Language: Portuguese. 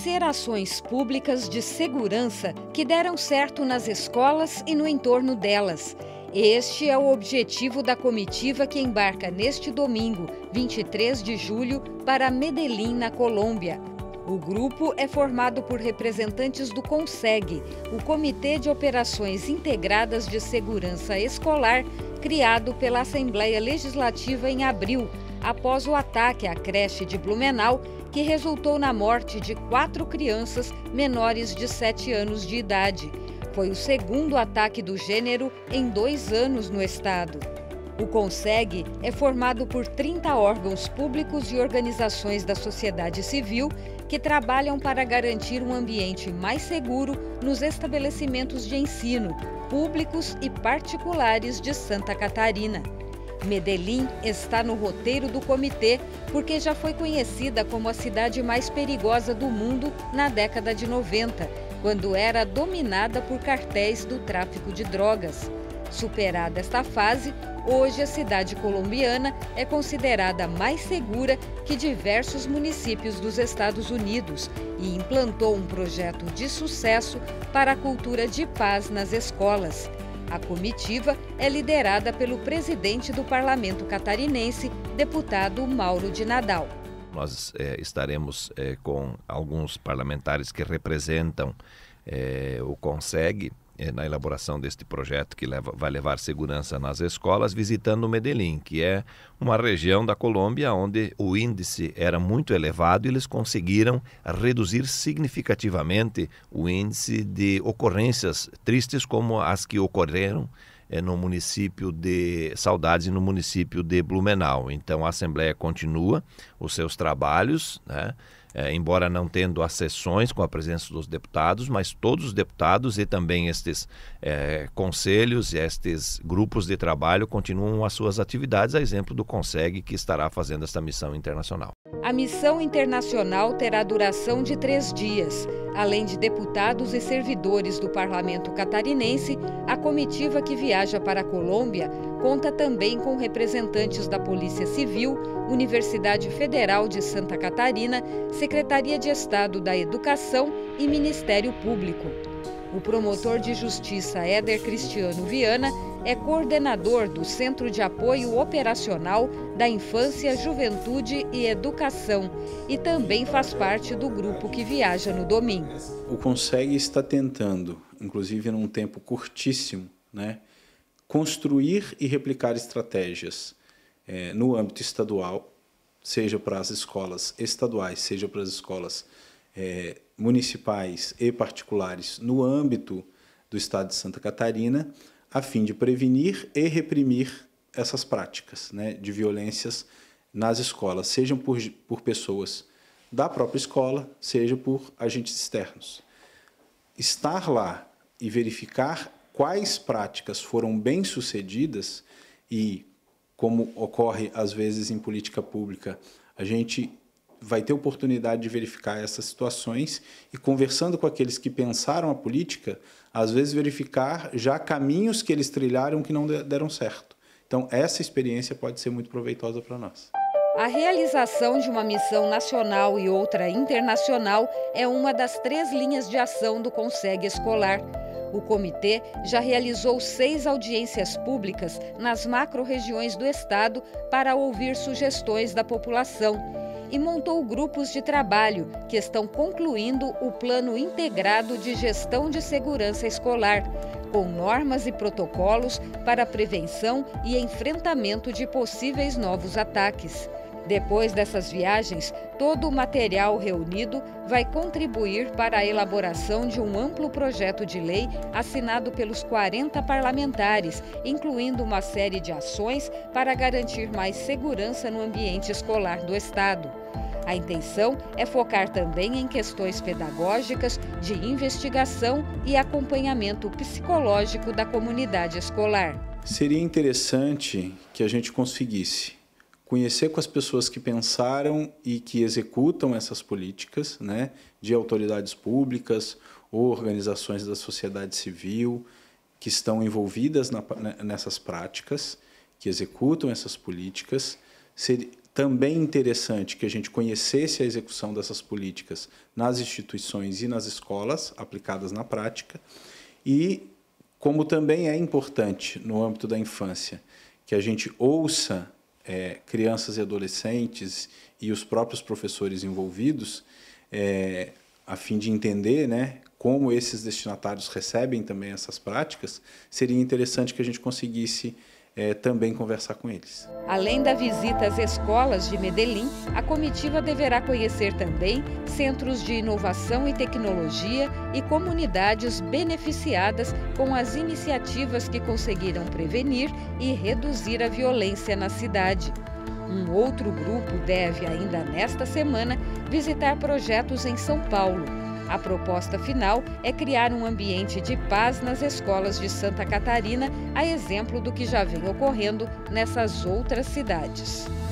Conhecer ações públicas de segurança que deram certo nas escolas e no entorno delas. Este é o objetivo da comitiva que embarca neste domingo, 23 de julho, para Medellín, na Colômbia. O grupo é formado por representantes do CONSEG, o Comitê de Operações Integradas de Segurança Escolar, criado pela Assembleia Legislativa em abril, após o ataque à creche de Blumenau, que resultou na morte de 4 crianças menores de 7 anos de idade. Foi o segundo ataque do gênero em 2 anos no estado. O CONSEG é formado por 30 órgãos públicos e organizações da sociedade civil que trabalham para garantir um ambiente mais seguro nos estabelecimentos de ensino, públicos e particulares de Santa Catarina. Medellín está no roteiro do comitê porque já foi conhecida como a cidade mais perigosa do mundo na década de 90, quando era dominada por cartéis do tráfico de drogas. Superada esta fase, hoje a cidade colombiana é considerada mais segura que diversos municípios dos Estados Unidos e implantou um projeto de sucesso para a cultura de paz nas escolas. A comitiva é liderada pelo presidente do Parlamento Catarinense, deputado Mauro de Nadal. Nós estaremos com alguns parlamentares que representam o CONSEG na elaboração deste projeto que vai levar segurança nas escolas, visitando Medellín, que é uma região da Colômbia onde o índice era muito elevado e eles conseguiram reduzir significativamente o índice de ocorrências tristes como as que ocorreram no município de Saudades e no município de Blumenau. Então a Assembleia continua os seus trabalhos, né? Embora não tendo as sessões com a presença dos deputados, mas todos os deputados e também estes conselhos e estes grupos de trabalho continuam as suas atividades, a exemplo do CONSEG, que estará fazendo esta missão internacional. A missão internacional terá duração de 3 dias. Além de deputados e servidores do Parlamento Catarinense, a comitiva que viaja para a Colômbia conta também com representantes da Polícia Civil, Universidade Federal de Santa Catarina, Secretaria de Estado da Educação e Ministério Público. O promotor de justiça Éder Cristiano Viana é coordenador do Centro de Apoio Operacional da Infância, Juventude e Educação e também faz parte do grupo que viaja no domingo. O CONSEG está tentando, inclusive num tempo curtíssimo, construir e replicar estratégias no âmbito estadual, seja para as escolas estaduais, seja para as escolas municipais e particulares no âmbito do estado de Santa Catarina, a fim de prevenir e reprimir essas práticas de violências nas escolas, sejam por pessoas da própria escola, seja por agentes externos. Estar lá e verificar quais práticas foram bem-sucedidas e, como ocorre às vezes em política pública, a gente vai ter oportunidade de verificar essas situações e, conversando com aqueles que pensaram a política, às vezes verificar já caminhos que eles trilharam que não deram certo. Então, essa experiência pode ser muito proveitosa para nós. A realização de uma missão nacional e outra internacional é uma das 3 linhas de ação do CONSEG escolar. O comitê já realizou 6 audiências públicas nas macro-regiões do estado para ouvir sugestões da população e montou grupos de trabalho que estão concluindo o Plano Integrado de Gestão de Segurança Escolar, com normas e protocolos para prevenção e enfrentamento de possíveis novos ataques. Depois dessas viagens, todo o material reunido vai contribuir para a elaboração de um amplo projeto de lei assinado pelos 40 parlamentares, incluindo uma série de ações para garantir mais segurança no ambiente escolar do estado. A intenção é focar também em questões pedagógicas, de investigação e acompanhamento psicológico da comunidade escolar. Seria interessante que a gente conseguisse conhecer com as pessoas que pensaram e que executam essas políticas, de autoridades públicas ou organizações da sociedade civil que estão envolvidas nessas práticas, que executam essas políticas, também interessante que a gente conhecesse a execução dessas políticas nas instituições e nas escolas, aplicadas na prática, e como também é importante no âmbito da infância que a gente ouça crianças e adolescentes e os próprios professores envolvidos, a fim de entender, né, como esses destinatários recebem também essas práticas, seria interessante que a gente conseguisse também conversar com eles. Além da visita às escolas de Medellín, a comitiva deverá conhecer também centros de inovação e tecnologia e comunidades beneficiadas com as iniciativas que conseguiram prevenir e reduzir a violência na cidade. Um outro grupo deve, ainda nesta semana, visitar projetos em São Paulo. A proposta final é criar um ambiente de paz nas escolas de Santa Catarina, a exemplo do que já vem ocorrendo nessas outras cidades.